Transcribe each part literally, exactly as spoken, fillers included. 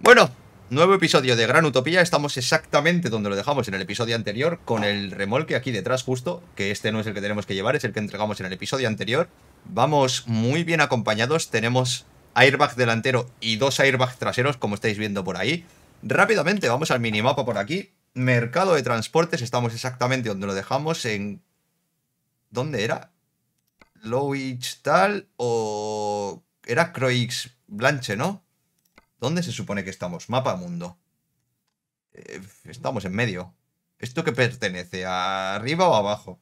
Bueno, nuevo episodio de Gran Utopía. Estamos exactamente donde lo dejamos en el episodio anterior, con el remolque aquí detrás justo, que este no es el que tenemos que llevar, es el que entregamos en el episodio anterior. Vamos muy bien acompañados, tenemos airbag delantero y dos airbags traseros, como estáis viendo por ahí. Rápidamente vamos al minimapa por aquí. Mercado de transportes, estamos exactamente donde lo dejamos, en... ¿Dónde era? Lowich tal o... Era Croix Blanche, ¿no? ¿Dónde se supone que estamos? Mapa mundo. Eh, estamos en medio. ¿Esto qué pertenece? ¿A arriba o abajo?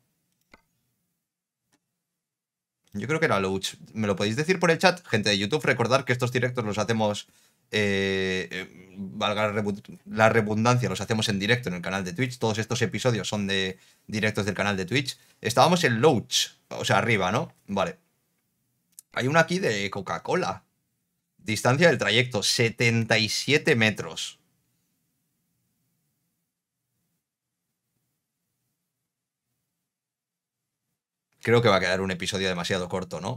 Yo creo que era Lowich. ¿Me lo podéis decir por el chat? Gente de YouTube, recordad que estos directos los hacemos... Eh, eh, valga la redundancia, los hacemos en directo en el canal de Twitch. Todos estos episodios son de directos del canal de Twitch. Estábamos en Lowich, o sea, arriba, ¿no? Vale. Hay una aquí de Coca-Cola. Distancia del trayecto, setenta y siete metros. Creo que va a quedar un episodio demasiado corto, ¿no?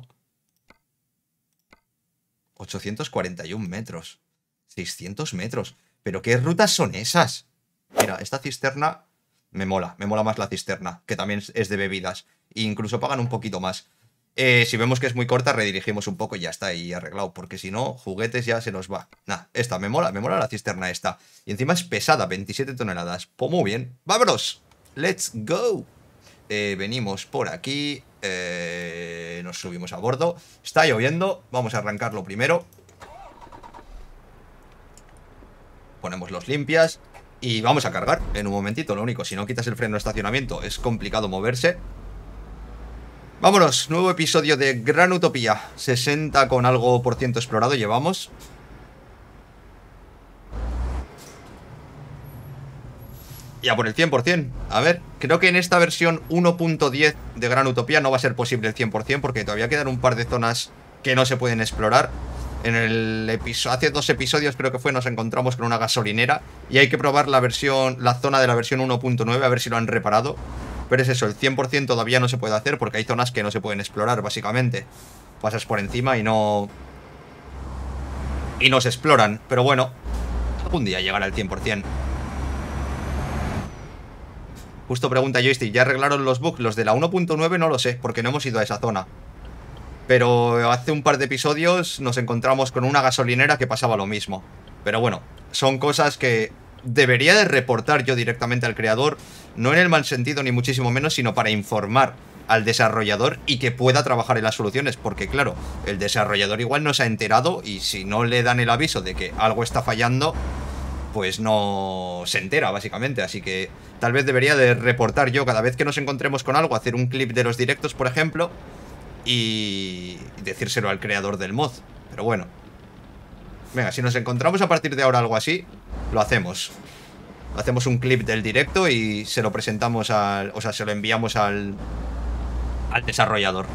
ochocientos cuarenta y un metros. seiscientos metros. ¿Pero qué rutas son esas? Mira, esta cisterna me mola. Me mola más la cisterna, que también es de bebidas. E incluso pagan un poquito más. Eh, si vemos que es muy corta, redirigimos un poco y ya está ahí arreglado. Porque si no, juguetes ya se nos va. Nah, esta, me mola, me mola la cisterna esta. Y encima es pesada, veintisiete toneladas. Pues muy bien. ¡Vámonos! ¡Let's go! Eh, venimos por aquí. Eh, nos subimos a bordo. Está lloviendo. Vamos a arrancarlo primero. Ponemos los limpias. Y vamos a cargar en un momentito. Lo único, si no quitas el freno de estacionamiento, es complicado moverse. Vámonos, nuevo episodio de Gran Utopía. sesenta con algo por ciento explorado llevamos. Ya por el cien por cien. A ver, creo que en esta versión uno punto diez de Gran Utopía no va a ser posible el cien por cien, porque todavía quedan un par de zonas que no se pueden explorar. En el episodio, hace dos episodios creo que fue, nos encontramos con una gasolinera y hay que probar la versión, la zona de la versión uno punto nueve, a ver si lo han reparado. Pero es eso, el cien por cien todavía no se puede hacer porque hay zonas que no se pueden explorar, básicamente. Pasas por encima y no... Y no se exploran. Pero bueno, algún día llegará el cien por cien. Justo pregunta Joystick, ¿ya arreglaron los bugs? Los de la uno punto nueve no lo sé, porque no hemos ido a esa zona. Pero hace un par de episodios nos encontramos con una gasolinera que pasaba lo mismo. Pero bueno, son cosas que... debería de reportar yo directamente al creador, no en el mal sentido ni muchísimo menos, sino para informar al desarrollador y que pueda trabajar en las soluciones, porque claro, el desarrollador igual no se ha enterado y si no le dan el aviso de que algo está fallando, pues no se entera básicamente, así que tal vez debería de reportar yo cada vez que nos encontremos con algo, hacer un clip de los directos, por ejemplo, y decírselo al creador del mod, pero bueno. Venga, si nos encontramos a partir de ahora algo así, lo hacemos. Hacemos un clip del directo y se lo presentamos al... O sea, se lo enviamos al... al desarrollador.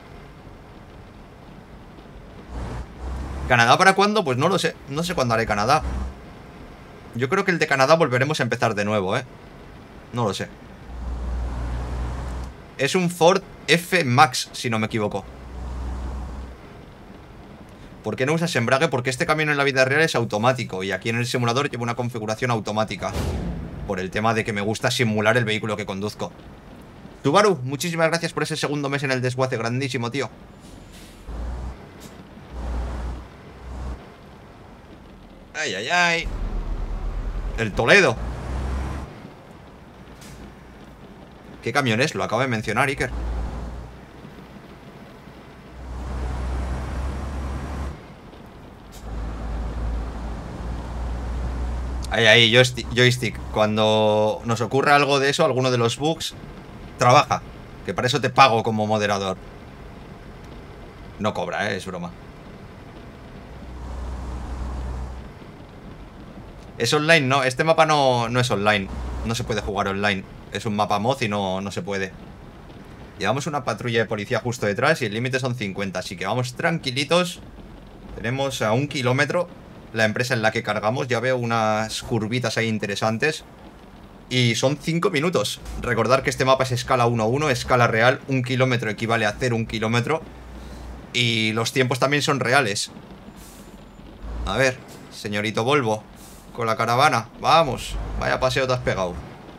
¿Canadá para cuándo? Pues no lo sé. No sé cuándo haré Canadá. Yo creo que el de Canadá volveremos a empezar de nuevo, ¿eh? No lo sé. Es un Ford F Max, si no me equivoco. ¿Por qué no usas embrague? Porque este camión en la vida real es automático y aquí en el simulador llevo una configuración automática. Por el tema de que me gusta simular el vehículo que conduzco. Tubaru, muchísimas gracias por ese segundo mes en el desguace, grandísimo, tío. Ay, ay, ay. El Toledo. ¿Qué camión es? Lo acabo de mencionar, Iker. Ahí, ahí, joystick, joystick. Cuando nos ocurra algo de eso, alguno de los bugs, trabaja. Que para eso te pago como moderador. No cobra, ¿eh? Es broma. ¿Es online? No, este mapa no, no es online. No se puede jugar online. Es un mapa mod y no, no se puede. Llevamos una patrulla de policía justo detrás y el límite son cincuenta. Así que vamos tranquilitos. Tenemos a un kilómetro la empresa en la que cargamos. Ya veo unas curvitas ahí interesantes. Y son cinco minutos. Recordar que este mapa es escala uno uno, escala real. Un kilómetro equivale a hacer un kilómetro. Y los tiempos también son reales. A ver, Señorito Volvo, con la caravana. Vamos, vaya paseo te has pegado.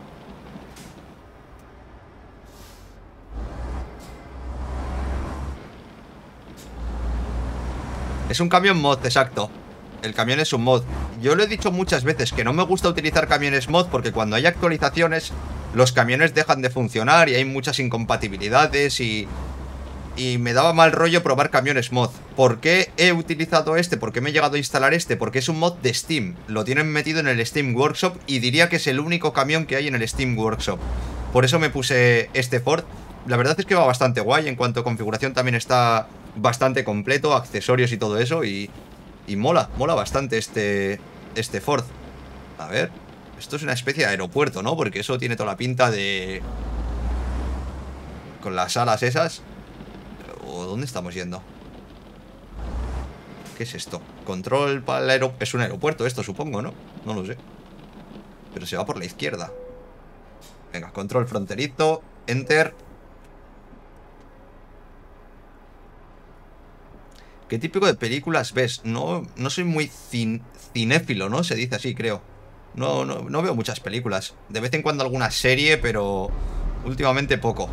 Es un camión mod, exacto. El camión es un mod. Yo lo he dicho muchas veces que no me gusta utilizar camiones mod porque cuando hay actualizaciones los camiones dejan de funcionar y hay muchas incompatibilidades y... Y me daba mal rollo probar camiones mod. ¿Por qué he utilizado este? ¿Por qué me he llegado a instalar este? Porque es un mod de Steam. Lo tienen metido en el Steam Workshop y diría que es el único camión que hay en el Steam Workshop. Por eso me puse este Ford. La verdad es que va bastante guay. En cuanto a configuración también está bastante completo, accesorios y todo eso. Y, y mola, mola bastante este, este Ford. A ver, esto es una especie de aeropuerto, ¿no? Porque eso tiene toda la pinta de... Con las alas esas... ¿O dónde estamos yendo? ¿Qué es esto? Control para el aeropuerto. Es un aeropuerto esto, supongo, ¿no? No lo sé. Pero se va por la izquierda. Venga, control fronterizo. Enter. ¿Qué típico de películas ves? No, no soy muy cin cinéfilo, ¿no? Se dice así, creo. No, no, no veo muchas películas. De vez en cuando alguna serie, pero últimamente poco.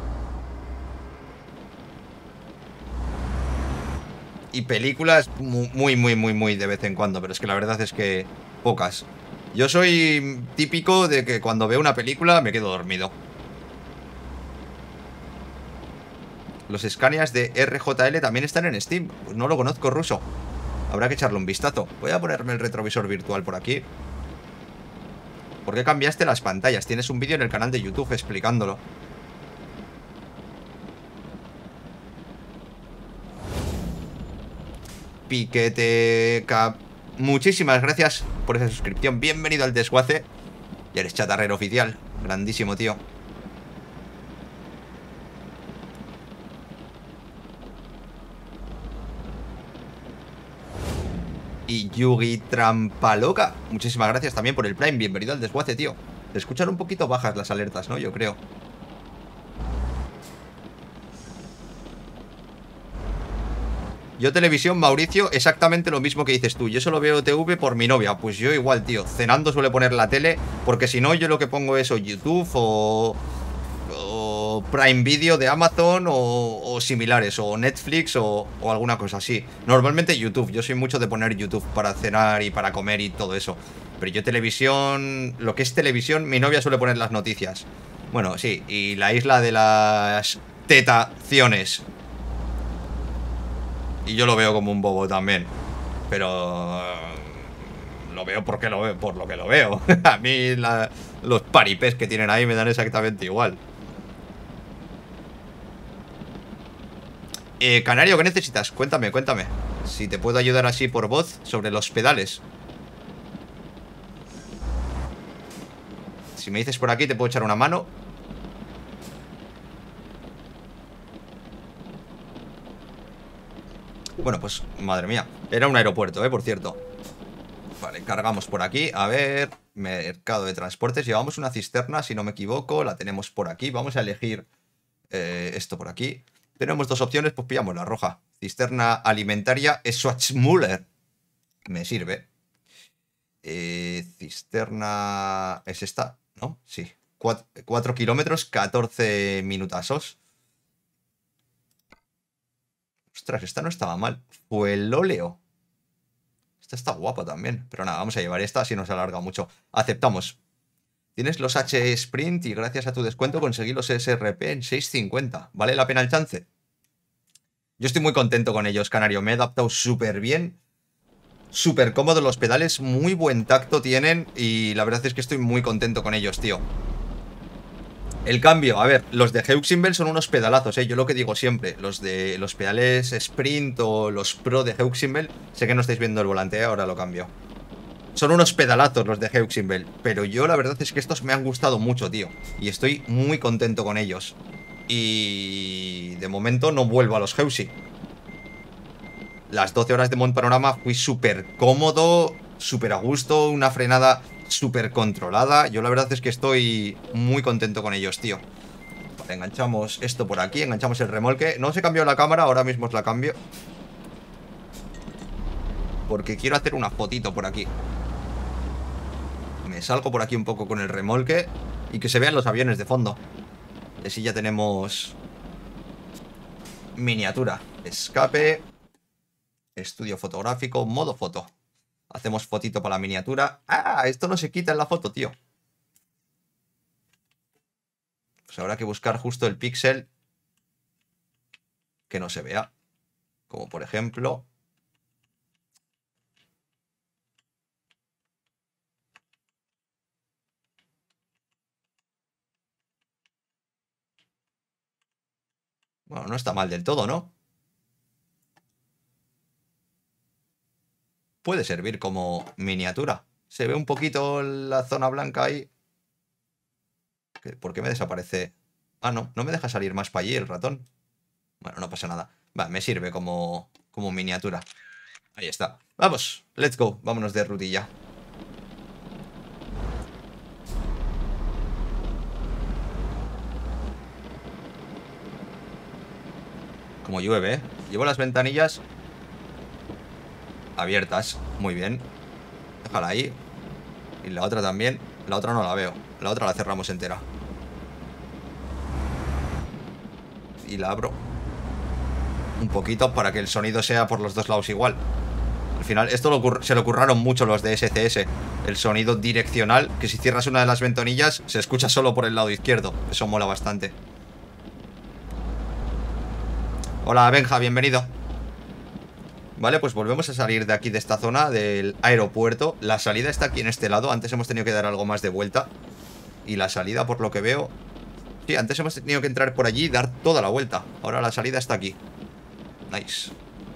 Y películas muy, muy, muy, muy de vez en cuando. Pero es que la verdad es que pocas. Yo soy típico de que cuando veo una película me quedo dormido. Los Scanias de R J L también están en Steam. Pues no lo conozco, ruso. Habrá que echarle un vistazo. Voy a ponerme el retrovisor virtual por aquí. ¿Por qué cambiaste las pantallas? Tienes un vídeo en el canal de YouTube explicándolo. Piquete Cap. Muchísimas gracias por esa suscripción. Bienvenido al desguace. Y eres chatarrero oficial. Grandísimo, tío. Y Yugi Trampaloca. Muchísimas gracias también por el Prime. Bienvenido al desguace, tío. Se escuchan un poquito bajas las alertas, ¿no? Yo creo. Yo televisión, Mauricio, exactamente lo mismo que dices tú. Yo solo veo T V por mi novia. Pues yo igual, tío. Cenando suele poner la tele, porque si no yo lo que pongo es o YouTube o, o Prime Video de Amazon o, o similares, o Netflix o, o alguna cosa así. Normalmente YouTube. Yo soy mucho de poner YouTube para cenar y para comer y todo eso. Pero yo televisión, lo que es televisión, mi novia suele poner las noticias. Bueno, sí, y la isla de las tetaciones. Y yo lo veo como un bobo también. Pero... Lo veo porque lo veo, por lo que lo veo. A mí la, los paripés que tienen ahí me dan exactamente igual. Eh, Canario, ¿qué necesitas? Cuéntame, cuéntame. Si te puedo ayudar así por voz sobre los pedales. Si me dices por aquí te puedo echar una mano. Bueno, pues, madre mía. Era un aeropuerto, eh, por cierto. Vale, cargamos por aquí. A ver, mercado de transportes. Llevamos una cisterna, si no me equivoco. La tenemos por aquí. Vamos a elegir eh, esto por aquí. Tenemos dos opciones, pues pillamos la roja. Cisterna alimentaria Schwarzmüller. Me sirve. Eh, cisterna... ¿Es esta? ¿No? Sí. cuatro kilómetros, catorce minutazos. Ostras, esta no estaba mal. Fue el óleo. Esta está guapa también. Pero nada, vamos a llevar esta, si nos alarga mucho. Aceptamos. Tienes los H Sprint y gracias a tu descuento conseguí los S R P en seis cincuenta. ¿Vale la pena el chance? Yo estoy muy contento con ellos, Canario. Me he adaptado súper bien. Súper cómodo los pedales. Muy buen tacto tienen. Y la verdad es que estoy muy contento con ellos, tío. El cambio, a ver, los de Heuxinbel son unos pedalazos, ¿eh? Yo lo que digo siempre, los de los pedales Sprint o los Pro de Heuxinbel, sé que no estáis viendo el volante, ¿eh? Ahora lo cambio. Son unos pedalazos los de Heuxinbel, pero yo la verdad es que estos me han gustado mucho, tío. Y estoy muy contento con ellos. Y de momento no vuelvo a los Heusi. Las doce horas de Mont Panorama fui súper cómodo, súper a gusto, una frenada súper controlada. Yo la verdad es que estoy muy contento con ellos, tío. Vale, enganchamos esto por aquí, enganchamos el remolque. No se cambió la cámara, ahora mismo os la cambio. porque quiero hacer una fotito por aquí. Me salgo por aquí un poco con el remolque y que se vean los aviones de fondo. Y así ya tenemos miniatura. Escape. Estudio fotográfico. Modo foto. Hacemos fotito para la miniatura. ¡Ah! Esto no se quita en la foto, tío. Pues habrá que buscar justo el píxel que no se vea. Como por ejemplo... Bueno, no está mal del todo, ¿no? Puede servir como miniatura. Se ve un poquito la zona blanca ahí. ¿Por qué me desaparece? Ah, no, no me deja salir más para allí el ratón. Bueno, no pasa nada. Va, me sirve como, como miniatura. Ahí está. Vamos, let's go. Vámonos de rutilla. Como llueve, ¿eh? Llevo las ventanillas abiertas. Muy bien. Déjala ahí. Y la otra también. La otra no la veo. La otra la cerramos entera. Y la abro un poquito para que el sonido sea por los dos lados igual. Al final, esto lo se lo curraron mucho los de S C S. El sonido direccional, que si cierras una de las ventanillas se escucha solo por el lado izquierdo. Eso mola bastante. Hola, Benja, bienvenido. Vale, pues volvemos a salir de aquí, de esta zona del aeropuerto. La salida está aquí en este lado. Antes hemos tenido que dar algo más de vuelta. Y la salida, por lo que veo... Sí, antes hemos tenido que entrar por allí y dar toda la vuelta. Ahora la salida está aquí. Nice.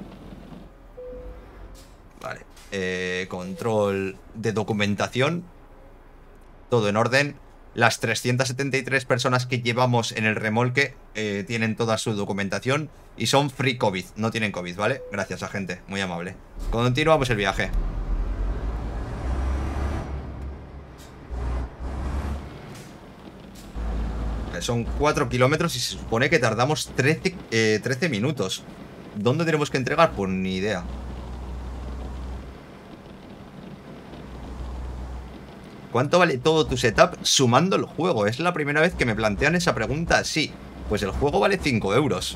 Vale. Eh, control de documentación. Todo en orden. Las trescientas setenta y tres personas que llevamos en el remolque eh, tienen toda su documentación y son free COVID, no tienen COVID, ¿vale? Gracias, agente, muy amable. Continuamos el viaje. Son cuatro kilómetros y se supone que tardamos trece, eh, trece minutos. ¿Dónde tenemos que entregar? Pues ni idea. ¿Cuánto vale todo tu setup sumando el juego? Es la primera vez que me plantean esa pregunta así. Pues el juego vale cinco euros.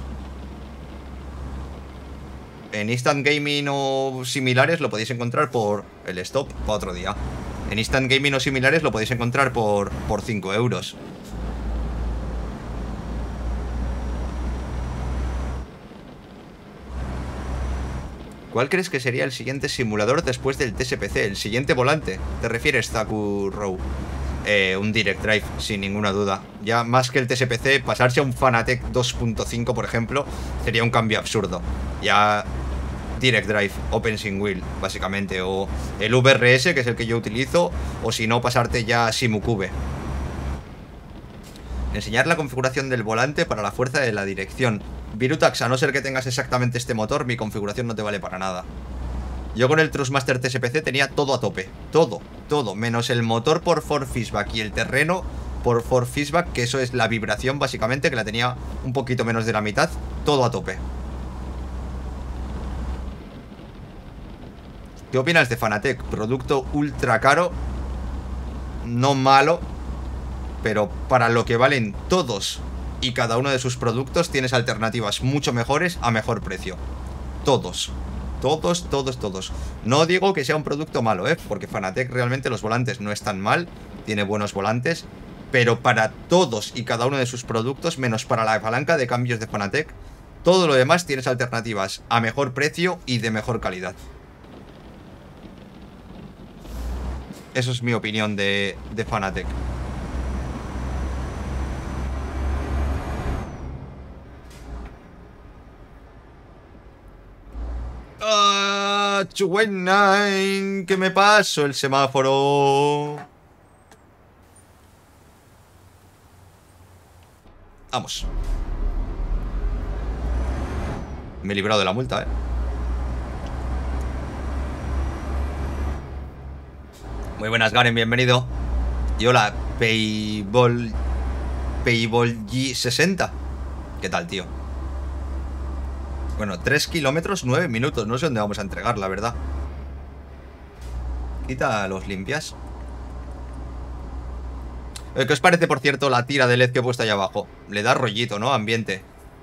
En Instant Gaming o similares lo podéis encontrar por el stop para otro día. En Instant Gaming o similares lo podéis encontrar por, por cinco euros. ¿Cuál crees que sería el siguiente simulador después del T S P C? El siguiente volante. ¿Te refieres, Taku Row? Eh, un Direct Drive, sin ninguna duda. Ya más que el T S P C, pasarse a un Fanatec dos punto cinco, por ejemplo, sería un cambio absurdo. Ya Direct Drive, Open Sim Wheel, básicamente. O el V R S, que es el que yo utilizo. O si no, pasarte ya a SimuCube. Enseñar la configuración del volante para la fuerza de la dirección. Virutax, a no ser que tengas exactamente este motor, mi configuración no te vale para nada. Yo con el Trustmaster T S P C tenía todo a tope. Todo, todo. Menos el motor por Force Feedback y el terreno por Force Feedback, que eso es la vibración básicamente, que la tenía un poquito menos de la mitad. Todo a tope. ¿Qué opinas de Fanatec? Producto ultra caro. No malo, pero para lo que valen todos y cada uno de sus productos tienes alternativas mucho mejores a mejor precio. Todos. Todos, todos, todos. No digo que sea un producto malo, ¿eh? Porque Fanatec realmente los volantes no están mal. Tiene buenos volantes. Pero para todos y cada uno de sus productos, menos para la palanca de cambios de Fanatec, todo lo demás tienes alternativas a mejor precio y de mejor calidad. Eso es mi opinión de, de Fanatec. Ah, Chuwenine, que me paso el semáforo. Vamos. Me he librado de la multa, eh. Muy buenas, Garen, bienvenido. Y hola, Payball Payball G sesenta. ¿Qué tal, tío? Bueno, tres kilómetros, nueve minutos. No sé dónde vamos a entregar, la verdad. Quita los limpias. ¿Qué os parece, por cierto, la tira de L E D que he puesto ahí abajo? Le da rollito, ¿no? Ambiente.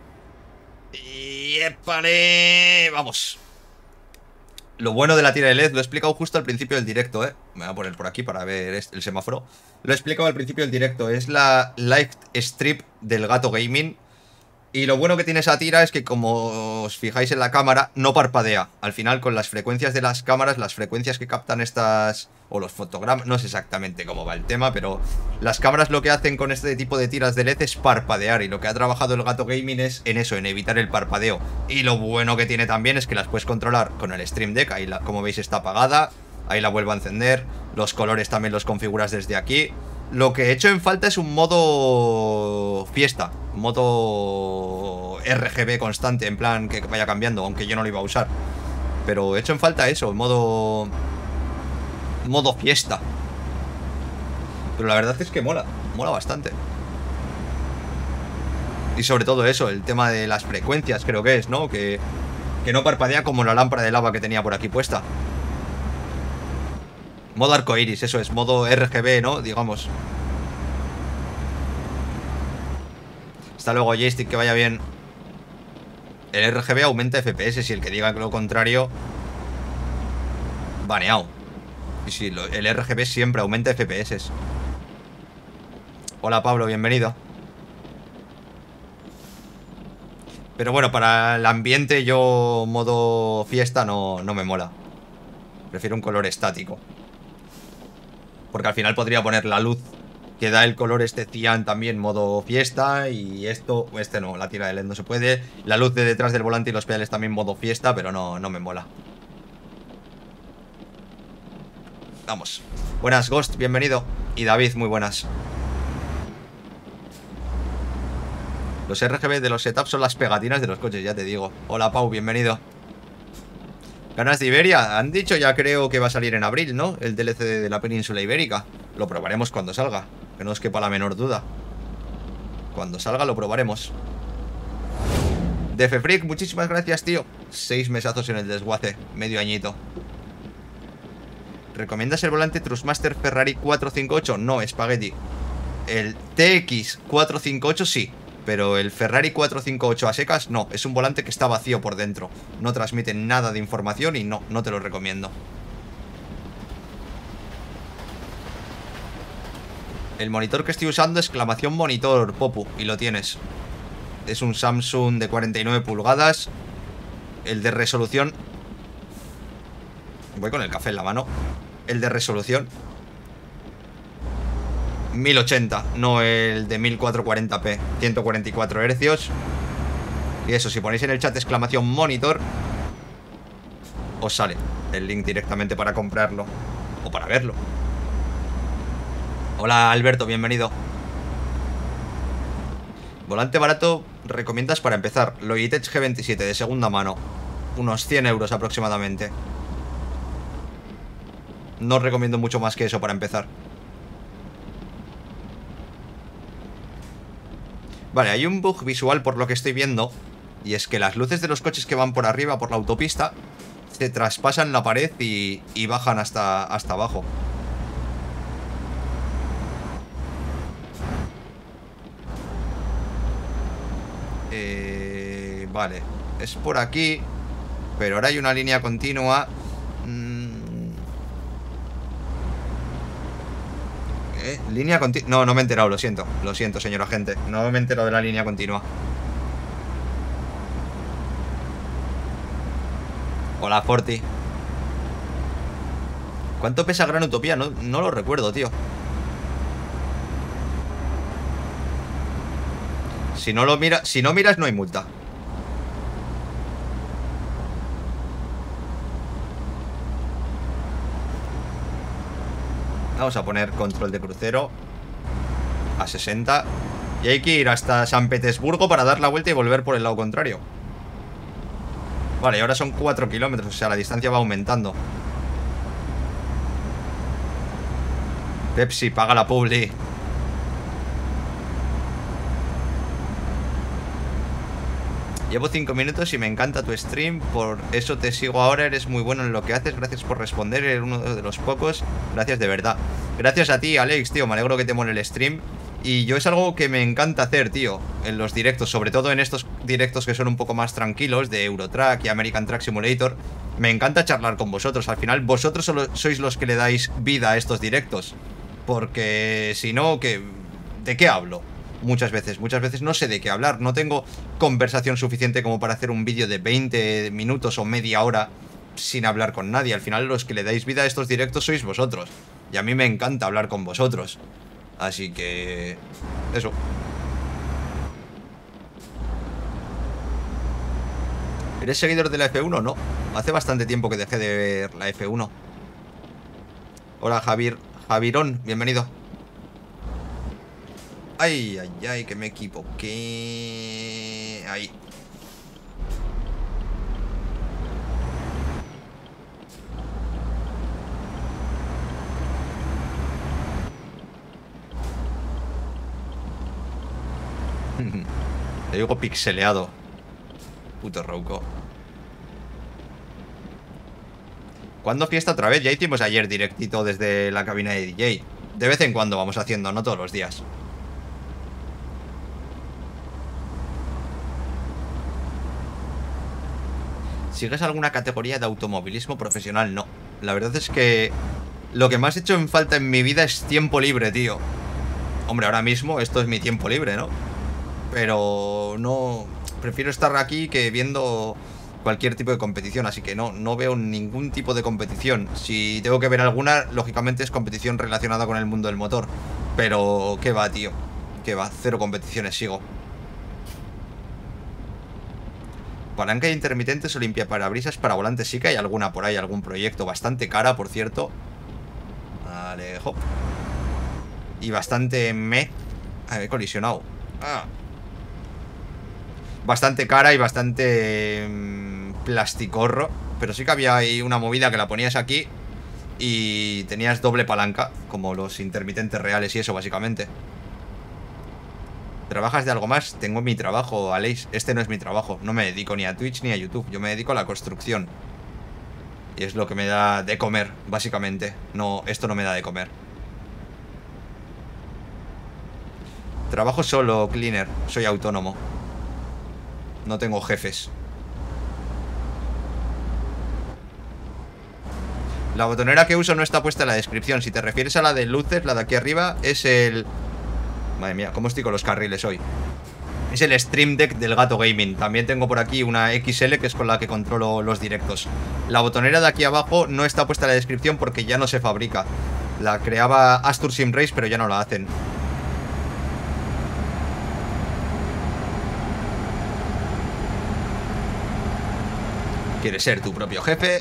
Y épale. Vamos. Lo bueno de la tira de L E D lo he explicado justo al principio del directo, ¿eh? Me voy a poner por aquí para ver el semáforo. Lo he explicado al principio del directo. Es la Light Strip del Gato Gaming. Y lo bueno que tiene esa tira es que, como os fijáis en la cámara, no parpadea. Al final, con las frecuencias de las cámaras, las frecuencias que captan estas... o los fotogramas, no sé exactamente cómo va el tema, pero las cámaras lo que hacen con este tipo de tiras de L E D es parpadear. Y lo que ha trabajado el Gato Gaming es en eso, en evitar el parpadeo. Y lo bueno que tiene también es que las puedes controlar con el Stream Deck. Ahí, la, como veis, está apagada. Ahí la vuelvo a encender. Los colores también los configuras desde aquí. Lo que he hecho en falta es un modo fiesta, un modo R G B constante, en plan que vaya cambiando, aunque yo no lo iba a usar. Pero he hecho en falta eso, modo... modo fiesta. Pero la verdad es que mola, mola bastante. Y sobre todo eso, el tema de las frecuencias, creo que es, ¿no? Que, que no parpadea como la lámpara de lava que tenía por aquí puesta. Modo arcoiris, eso es, modo R G B, ¿no? Digamos. Hasta luego, joystick, que vaya bien. El R G B aumenta F P S, y el que diga lo contrario, baneado. Y sí, lo, el R G B siempre aumenta F P S. Hola, Pablo, bienvenido. Pero bueno, para el ambiente yo modo fiesta no, no me mola. Prefiero un color estático. Porque al final podría poner la luz que da el color este cian también modo fiesta. Y esto, este no, la tira de L E D no se puede. La luz de detrás del volante y los pedales también modo fiesta, pero no, no me mola. Vamos. Buenas, Ghost, bienvenido. Y David, muy buenas. Los R G B de los setups son las pegatinas de los coches, ya te digo. Hola, Pau, bienvenido. Ganas de Iberia, han dicho ya, creo que va a salir en abril, ¿no? El D L C de la península ibérica. Lo probaremos cuando salga, que no os quepa la menor duda. Cuando salga lo probaremos. Defefreak, muchísimas gracias, tío. Seis mesazos en el desguace, medio añito. ¿Recomiendas el volante Trustmaster Ferrari cuatrocientos cincuenta y ocho? No, Spaghetti. El T X cuatrocientos cincuenta y ocho sí, pero el Ferrari cuatrocientos cincuenta y ocho a secas no. Es un volante que está vacío por dentro. No transmite nada de información y no, no te lo recomiendo. El monitor que estoy usando, exclamación monitor, Popu, y lo tienes. Es un Samsung de cuarenta y nueve pulgadas. El de resolución... Voy con el café en la mano. El de resolución mil ochenta, no el de mil cuatrocientos cuarenta p, ciento cuarenta y cuatro hercios. Y eso, si ponéis en el chat exclamación monitor, os sale el link directamente para comprarlo o para verlo. Hola, Alberto, bienvenido. Volante barato, recomiendas para empezar. Logitech G veintisiete de segunda mano, unos cien euros aproximadamente. No os recomiendo mucho más que eso para empezar. Vale, hay un bug visual por lo que estoy viendo. Y es que las luces de los coches que van por arriba, por la autopista, se traspasan la pared y, y bajan hasta, hasta abajo. Eh, vale, es por aquí. Pero ahora hay una línea continua. ¿Eh? Línea continua. No, no me he enterado, lo siento. Lo siento, señor agente. No me he enterado de la línea continua. Hola, Forti. ¿Cuánto pesa Gran Utopía? No, no lo recuerdo, tío. Si no lo mira, si no miras, no hay multa. Vamos a poner control de crucero a sesenta. Y hay que ir hasta San Petersburgo para dar la vuelta y volver por el lado contrario. Vale, y ahora son cuatro kilómetros, o sea, la distancia va aumentando. Pepsi, paga la publi. Llevo cinco minutos y me encanta tu stream. Por eso te sigo ahora. Eres muy bueno en lo que haces. Gracias por responder. Eres uno de los pocos. Gracias de verdad. Gracias a ti, Alex, tío. Me alegro que te mole el stream. Y yo es algo que me encanta hacer, tío, en los directos. Sobre todo en estos directos que son un poco más tranquilos, de Eurotrack y American Truck Simulator. Me encanta charlar con vosotros. Al final, vosotros solo sois los que le dais vida a estos directos. Porque si no, ¿qué? ¿De qué hablo? Muchas veces, muchas veces no sé de qué hablar. No tengo conversación suficiente como para hacer un vídeo de veinte minutos o media hora sin hablar con nadie. Al final los que le dais vida a estos directos sois vosotros. Y a mí me encanta hablar con vosotros. Así que... eso. ¿Eres seguidor de la F uno? No. Hace bastante tiempo que dejé de ver la F uno. Hola, Javier. Javirón, bienvenido. Ay, ay, ay, que me equivoqué. Ahí. Te digo pixeleado. Puto Rouco. ¿Cuándo fiesta otra vez? Ya hicimos ayer directito desde la cabina de D J. De vez en cuando vamos haciendo, no todos los días. ¿Sigues alguna categoría de automovilismo profesional? No. La verdad es que lo que más he hecho en falta en mi vida es tiempo libre, tío. Hombre, ahora mismo esto es mi tiempo libre, ¿no? Pero no... prefiero estar aquí que viendo cualquier tipo de competición. Así que no, no veo ningún tipo de competición. Si tengo que ver alguna, lógicamente es competición relacionada con el mundo del motor. Pero, ¿qué va, tío? ¿Qué va? Cero competiciones sigo. Palanca intermitentes o limpiaparabrisas para volantes. Sí que hay alguna por ahí, algún proyecto. Bastante cara, por cierto. Vale, hop. Y bastante me... Ah, he colisionado. Ah. Bastante cara y bastante... Mmm, plasticorro. Pero sí que había ahí una movida que la ponías aquí y tenías doble palanca, como los intermitentes reales y eso, básicamente. ¿Trabajas de algo más? Tengo mi trabajo, Aleix. Este no es mi trabajo. No me dedico ni a Twitch ni a YouTube. Yo me dedico a la construcción. Y es lo que me da de comer, básicamente. No, esto no me da de comer. Trabajo solo, cleaner. Soy autónomo. No tengo jefes. La botonera que uso no está puesta en la descripción. Si te refieres a la de luces, la de aquí arriba, es el... Madre mía, ¿cómo estoy con los carriles hoy? Es el Stream Deck del Gato Gaming. También tengo por aquí una X L, que es con la que controlo los directos. La botonera de aquí abajo no está puesta en la descripción porque ya no se fabrica. La creaba Astur Sim Race, pero ya no la hacen. ¿Quieres ser tu propio jefe?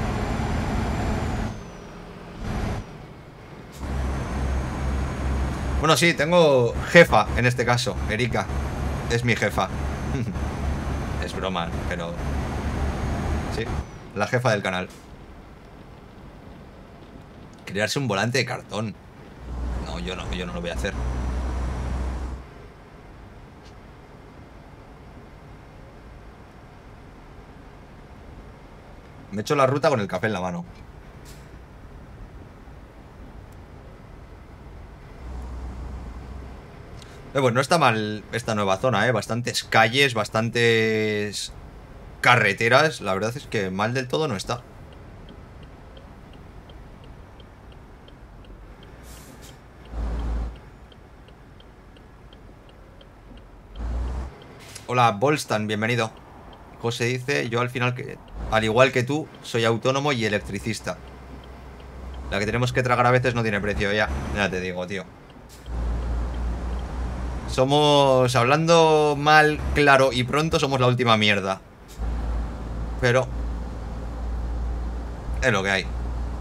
Bueno, sí, tengo jefa en este caso. Erika es mi jefa. Es broma, pero... sí, la jefa del canal. Crearse un volante de cartón. No, yo no, yo no lo voy a hacer. Me echo la ruta con el café en la mano. Eh, pues no está mal esta nueva zona, ¿eh? Bastantes calles, bastantes carreteras. La verdad es que mal del todo no está. Hola, Bolstan, bienvenido. José dice, yo al final, que al igual que tú, soy autónomo y electricista. La que tenemos que tragar a veces no tiene precio, ya. Ya te digo, tío. Somos, hablando mal, claro y pronto, somos la última mierda. Pero es lo que hay.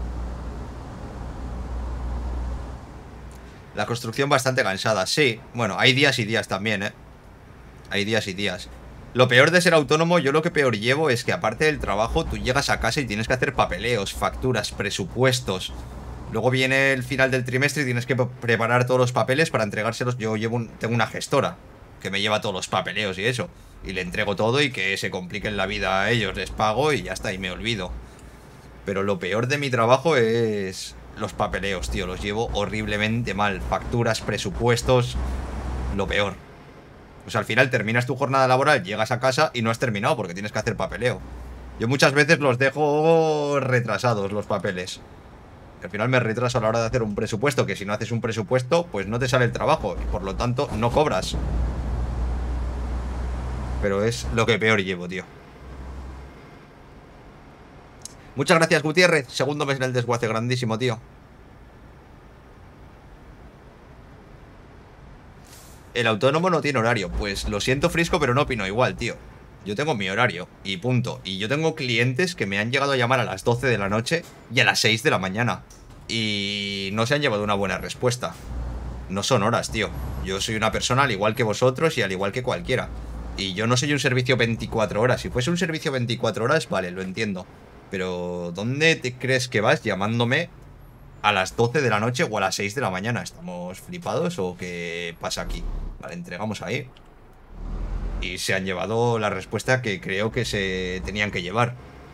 La construcción bastante cansada, sí. Bueno, hay días y días también, ¿eh? Hay días y días. Lo peor de ser autónomo, yo lo que peor llevo es que aparte del trabajo, tú llegas a casa y tienes que hacer papeleos, facturas, presupuestos. Luego viene el final del trimestre y tienes que preparar todos los papeles para entregárselos. Yo llevo un, tengo una gestora que me lleva todos los papeleos y eso. Y le entrego todo y que se compliquen la vida a ellos, les pago y ya está, y me olvido. Pero lo peor de mi trabajo es los papeleos, tío. Los llevo horriblemente mal. Facturas, presupuestos, lo peor. Pues al final terminas tu jornada laboral, llegas a casa y no has terminado porque tienes que hacer papeleo. Yo muchas veces los dejo retrasados los papeles. Al final me retraso a la hora de hacer un presupuesto, que si no haces un presupuesto, pues no te sale el trabajo y por lo tanto no cobras. Pero es lo que peor llevo, tío. Muchas gracias, Gutiérrez. Segundo mes en el desguace, grandísimo, tío. El autónomo no tiene horario. Pues lo siento, Frisco, pero no opino igual, tío. Yo tengo mi horario y punto. Y yo tengo clientes que me han llegado a llamar a las doce de la noche y a las seis de la mañana. Y no se han llevado una buena respuesta. No son horas, tío. Yo soy una persona al igual que vosotros y al igual que cualquiera. Y yo no soy un servicio veinticuatro horas. Si fuese un servicio veinticuatro horas, vale, lo entiendo. Pero ¿dónde te crees que vas llamándome a las doce de la noche o a las seis de la mañana? ¿Estamos flipados o qué pasa aquí? Vale, entregamos ahí. Y se han llevado la respuesta que creo que se tenían que llevar.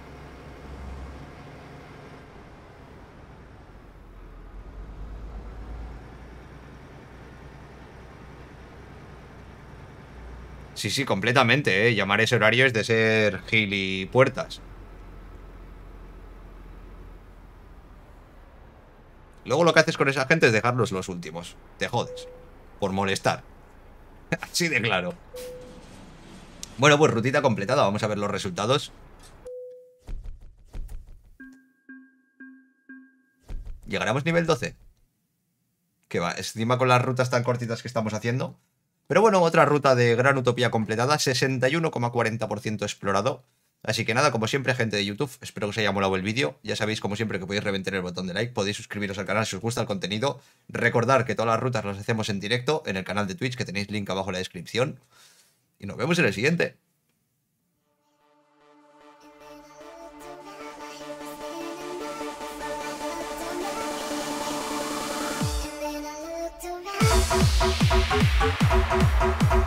Sí, sí, completamente, ¿eh? Llamar ese horario es de ser gilipuertas. Luego lo que haces con esa gente es dejarlos los últimos. Te jodes. Por molestar. Así de claro. Bueno, pues rutita completada. Vamos a ver los resultados. ¿Llegaremos nivel doce? Que va, encima con las rutas tan cortitas que estamos haciendo. Pero bueno, otra ruta de Gran Utopía completada. sesenta y uno coma cuarenta por ciento explorado. Así que nada, como siempre, gente de YouTube, espero que os haya molado el vídeo. Ya sabéis, como siempre, que podéis reventar el botón de like. Podéis suscribiros al canal si os gusta el contenido. Recordad que todas las rutas las hacemos en directo en el canal de Twitch, que tenéis link abajo en la descripción. Y nos vemos en el siguiente. We'll be right back.